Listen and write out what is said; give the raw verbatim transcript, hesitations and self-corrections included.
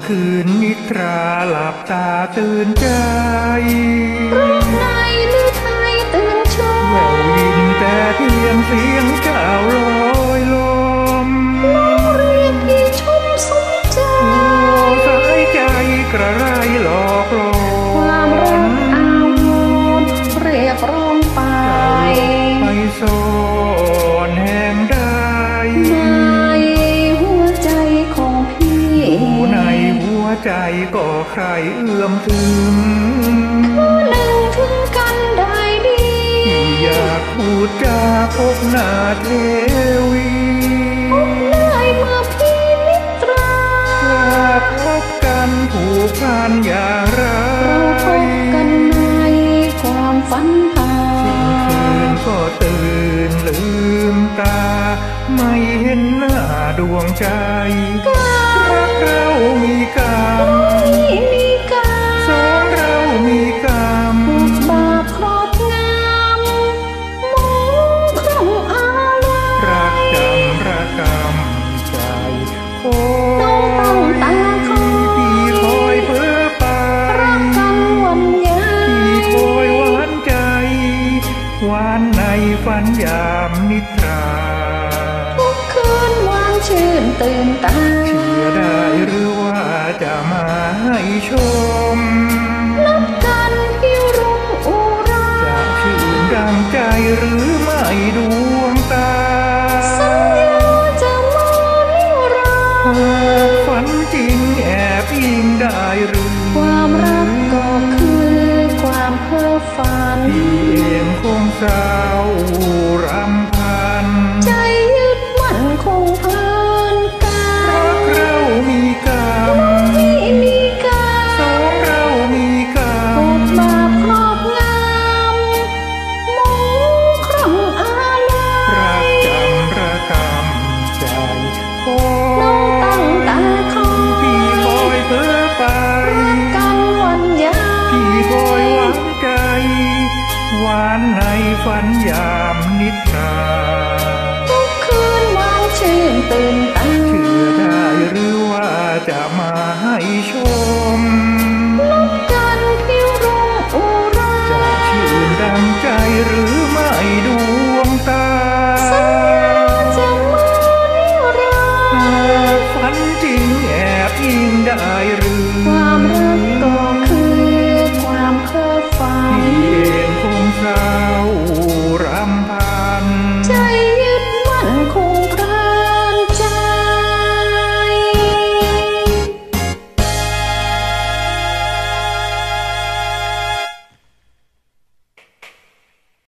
คืนนิทราหลับตาตื่นใจร้องในหรือไทยตื่นชมแววยินแต่เพียงเสียงเจ้าลอยลมน้องเรียกพี่ชมสมใจสายใจกระไรหลอกลวงความรักอาวรณ์เรียกร้องไปไปโซนแห่งใดในหัวใจของพี่ในหัวใจก็ใครเอื้อมถึงคู่หนึ่งถึงกันได้ดีอยากพูดจาพบหน้าเทวีพบได้เมื่อพี่นิทราพบกันผูกพันอย่างไรเราพบกันในความฝันตาคืนก็ตื่นลืมตาไม่เห็นหน้าดวงใจรักเรามีกรรมสองเรามีกรรมบาปครอบงำมองคร่องอะไรรักจำระกรรมใจโอ้พี่คอยเพื่อไปรักกันวันยายพี่คอยหวานใจหวานในฝันยามนิทราทุกคืนวางชื่นตื่นตาเชื่อได้หรือว่าจะมาให้ชมนัดกันที่รุ่งอุราจะชื่นดังใจหรือไม่ดวงตาสัญญาจะมานิรันดร์ฝันจริงแอบอิงได้หรือความรักก็คือความเพ้อฝันพี่เองคงเศร้า